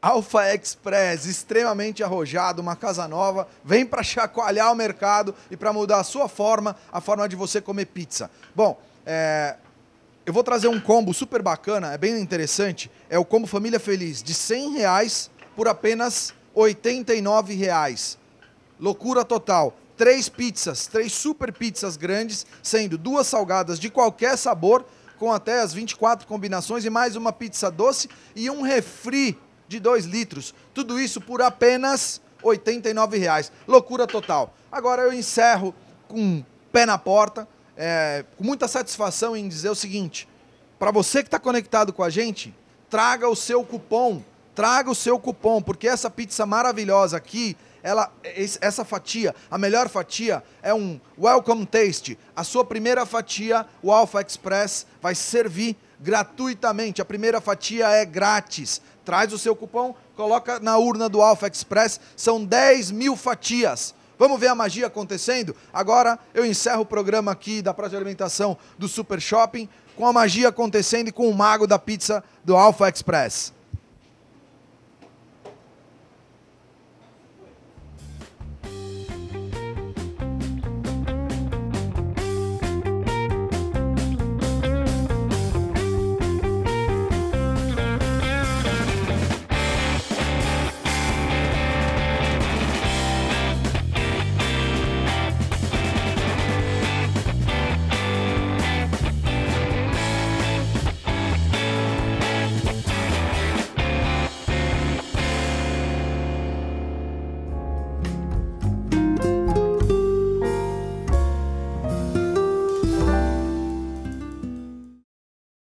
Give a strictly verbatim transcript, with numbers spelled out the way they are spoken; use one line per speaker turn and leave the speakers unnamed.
Alpha Express, extremamente arrojado, uma casa nova, vem para chacoalhar o mercado e para mudar a sua forma, a forma de você comer pizza. Bom, é, eu vou trazer um combo super bacana, é bem interessante, é o combo Família Feliz, de cem reais por apenas oitenta e nove reais. Loucura total. Três pizzas, três super pizzas grandes, sendo duas salgadas de qualquer sabor, com até as vinte e quatro combinações, e mais uma pizza doce e um refri de dois litros. Tudo isso por apenas oitenta e nove reais. Loucura total. Agora eu encerro com um pé na porta, é, com muita satisfação em dizer o seguinte: para você que está conectado com a gente, traga o seu cupom, traga o seu cupom, porque essa pizza maravilhosa aqui, ela, essa fatia, a melhor fatia é um Welcome Taste. A sua primeira fatia, o Alpha Express, vai servir gratuitamente. A primeira fatia é grátis. Traz o seu cupom, coloca na urna do Alpha Express, são dez mil fatias. Vamos ver a magia acontecendo? Agora eu encerro o programa aqui da Praça de Alimentação do Super Shopping, com a magia acontecendo e com o mago da pizza do Alpha Express.